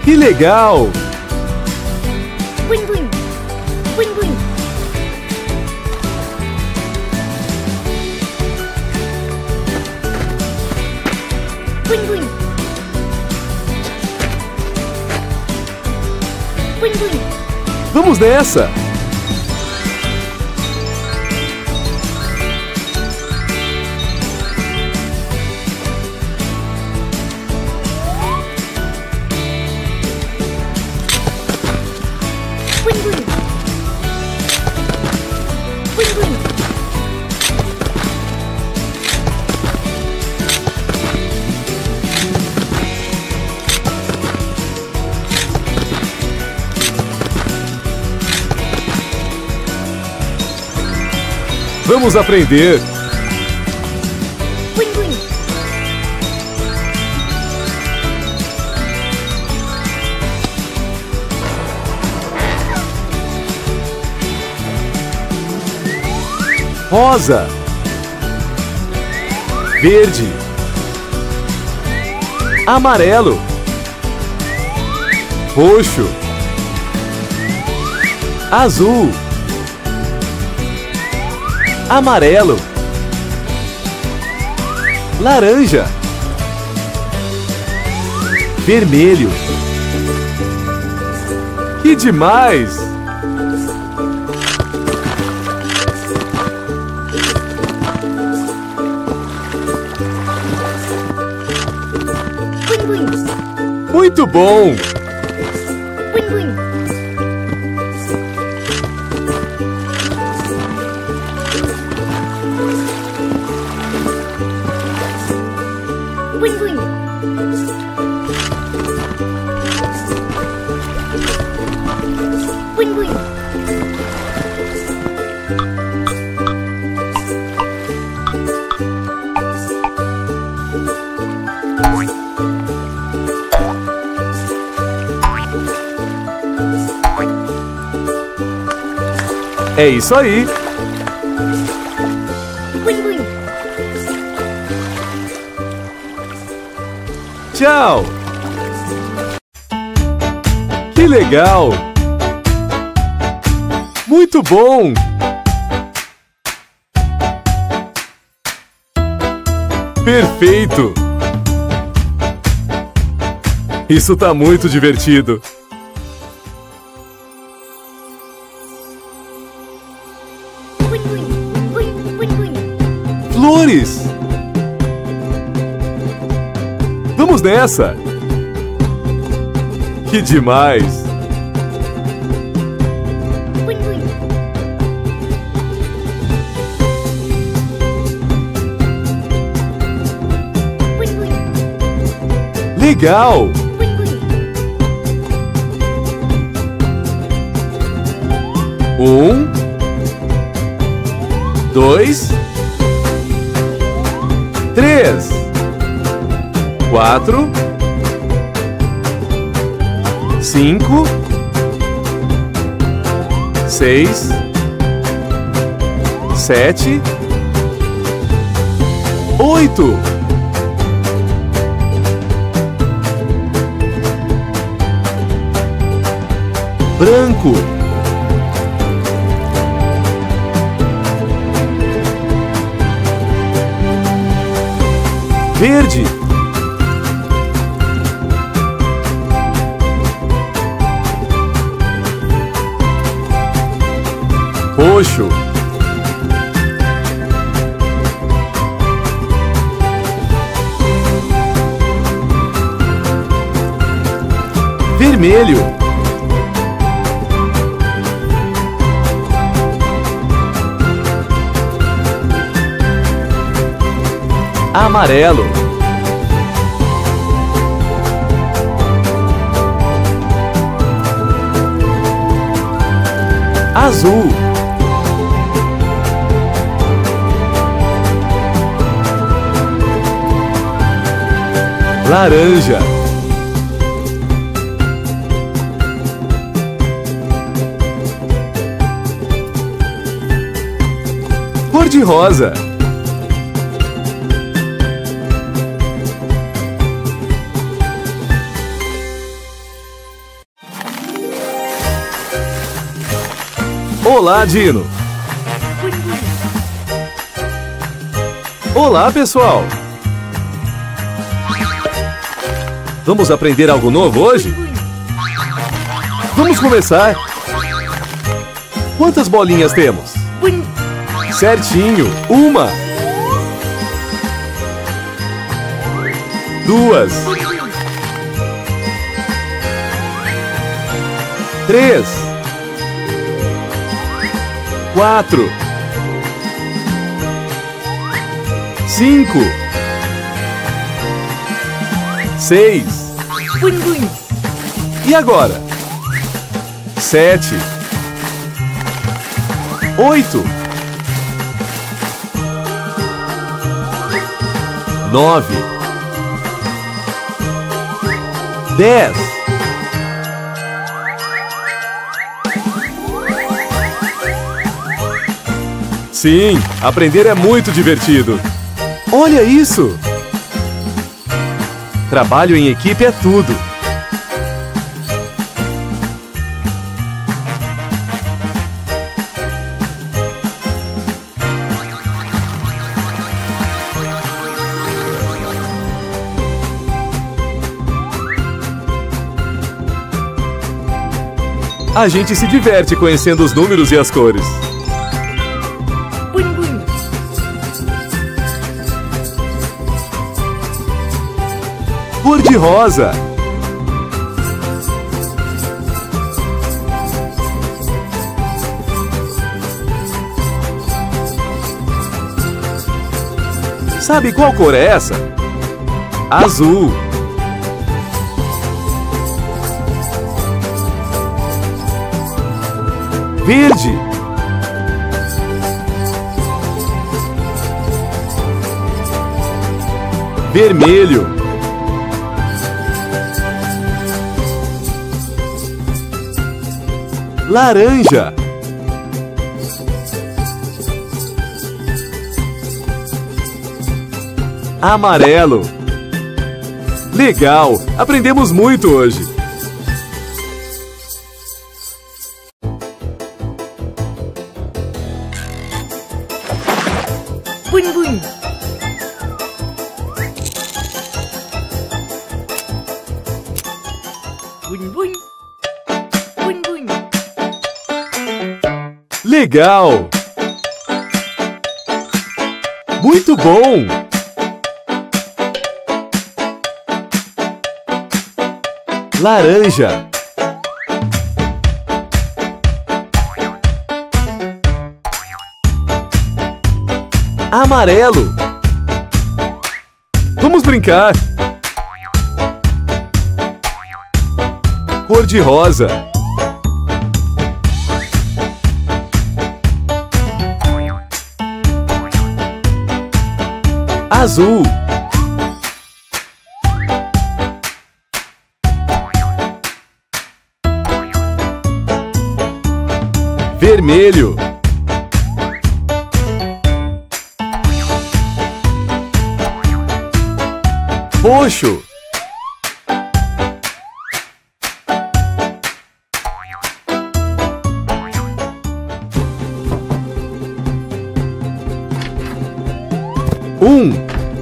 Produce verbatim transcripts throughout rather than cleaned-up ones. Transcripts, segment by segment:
Que legal! Blim, blim. Blim, blim. Blim, blim. Blim, blim. Vamos nessa! Blim, blim. Blim, blim. Vamos aprender! Blim, blim. Rosa, verde, amarelo, roxo, azul, amarelo, laranja, vermelho. Que demais! Blim, blim. Muito bom! Blim, blim. Blim, blim. Blim, blim. É isso aí! Blim, blim. Tchau! Que legal! Muito bom! Perfeito! Isso tá muito divertido! Blim, blim. Blim, blim, blim. Flores! Vamos nessa! Que demais! Blim, blim. Blim, blim. Legal! Blim, blim. Um, dois, três, quatro, cinco, seis, sete, oito. Branco. Verde. Roxo. Vermelho. Amarelo. Azul. Laranja. Cor-de-rosa. Olá, Dino. Bun, bun. Olá, pessoal. Vamos aprender algo novo hoje? Bun, bun. Vamos começar. Quantas bolinhas temos? Bun. Certinho. Uma. Duas. Bun, bun. Três. Quatro. Cinco. Seis. Bun, bun. E agora? Sete. Oito. Nove. Dez. Sim, aprender é muito divertido. Olha isso! Trabalho em equipe é tudo. A gente se diverte conhecendo os números e as cores. Bun, bun. Cor de rosa. Sabe qual cor é essa? Azul. Verde. Vermelho. Laranja. Amarelo. Legal! Aprendemos muito hoje. Bun, bun. Bun, bun. Bun, bun. Legal! Muito bom! Laranja. Amarelo. Vamos brincar. Cor de rosa. Azul. Vermelho. Roxo. Um.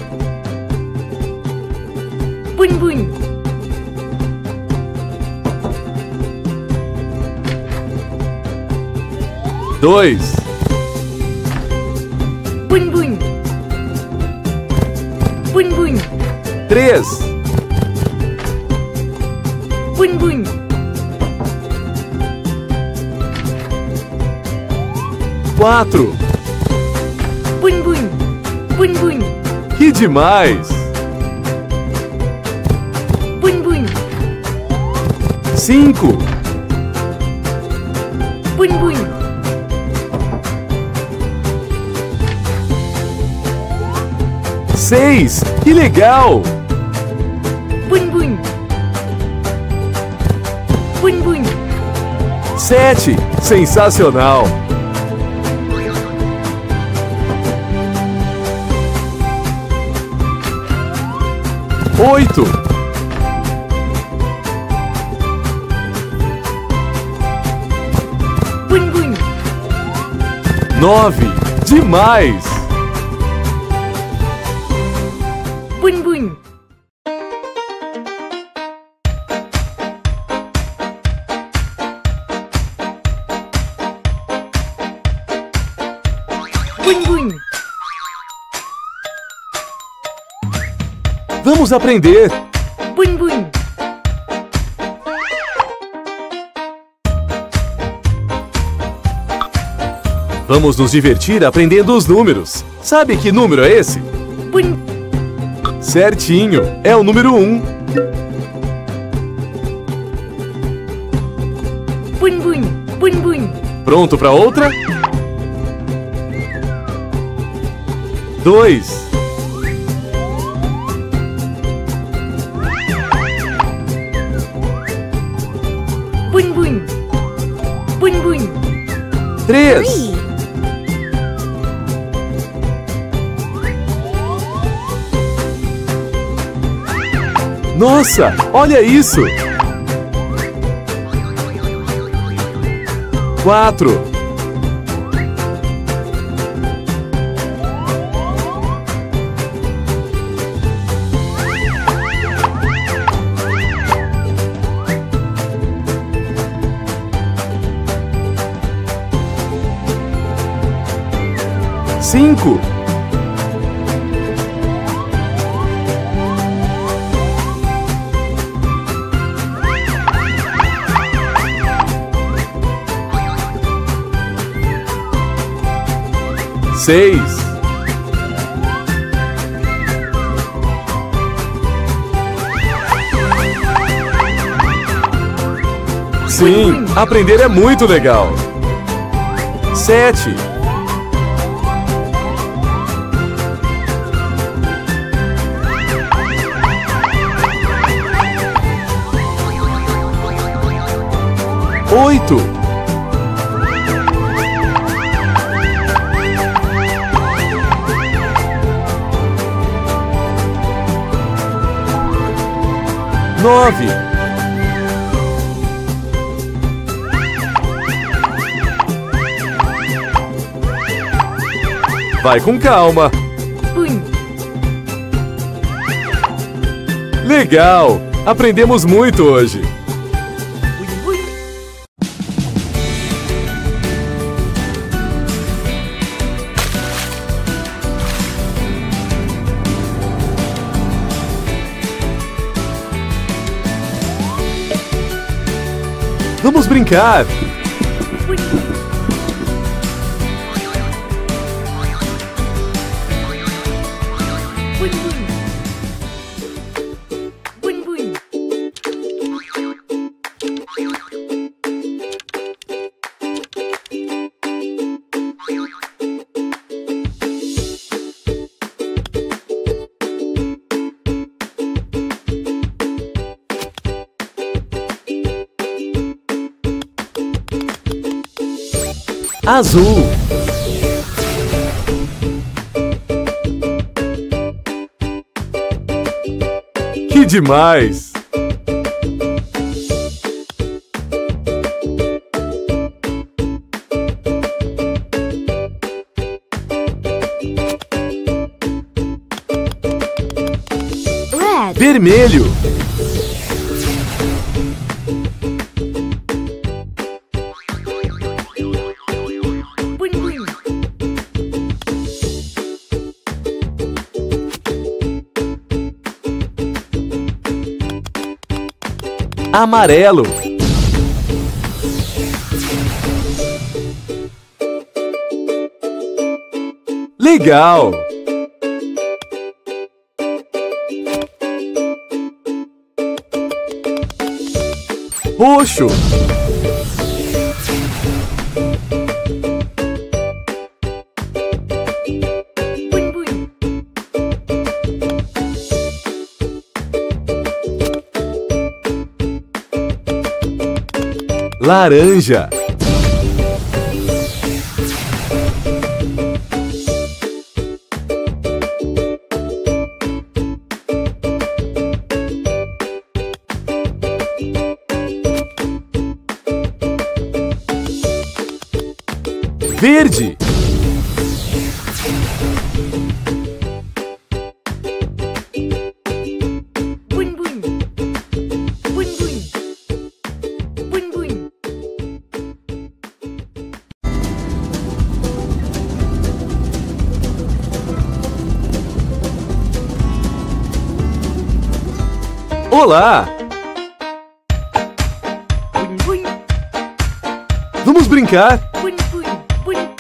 Bun, bun. Dois. Bun, bun. Bun, bun. Três. Bun, bun. Quatro. Bun, bun. Bun, bun. Que demais! Bun, bun. Cinco. Bun, bun. Seis. Que legal! Bun, bun. Bun, bun. Sete. Sensacional! Oito. Bun, bun. Nove. Demais! Bun bun. Bun bun. Vamos aprender! Bun bun. Vamos nos divertir aprendendo os números. Sabe que número é esse? Bun. Certinho! É o número um. Bun bun. Bun bun. Pronto para outra? Dois. Bun bun. Bun bun. Três. Three. Nossa, olha isso! Quatro. Cinco. Seis. Sim, aprender é muito legal. Sete. Oito. Nove. Vai com calma. Bun. Legal! Aprendemos muito hoje. Bun bun. Vamos brincar! Bun bun. Bun bun. Bun bun. Azul. Que demais! Red. Vermelho. Bun bun. Amarelo. Legal! Roxo. Bun bun. Laranja. Verde. Olá! Bun, bun, Vamos brincar! bun, bun, bun.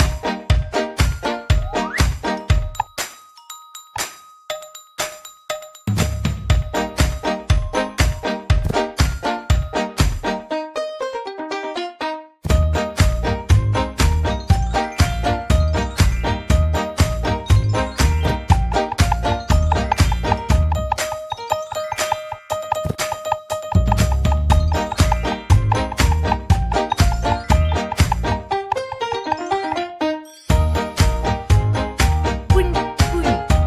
Bun, bun.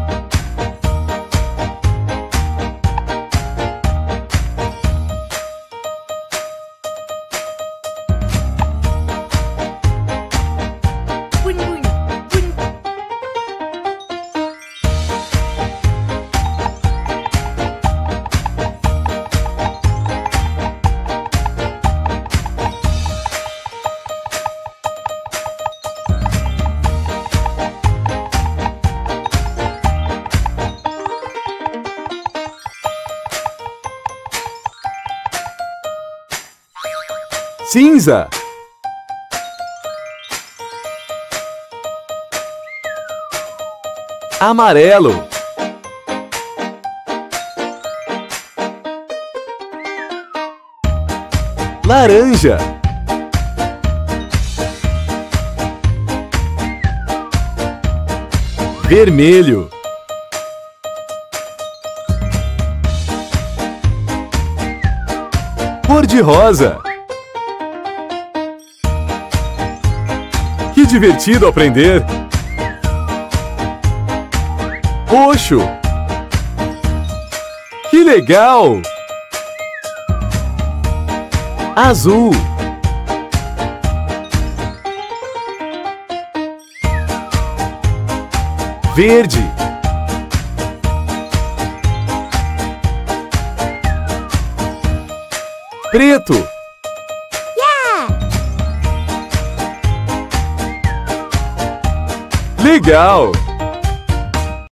Bun, bun, bun. Cinza! Amarelo! Laranja! Vermelho! Cor-de-rosa! Que divertido aprender! Roxo! Que legal! Azul! Verde! Preto! Yeah! Legal!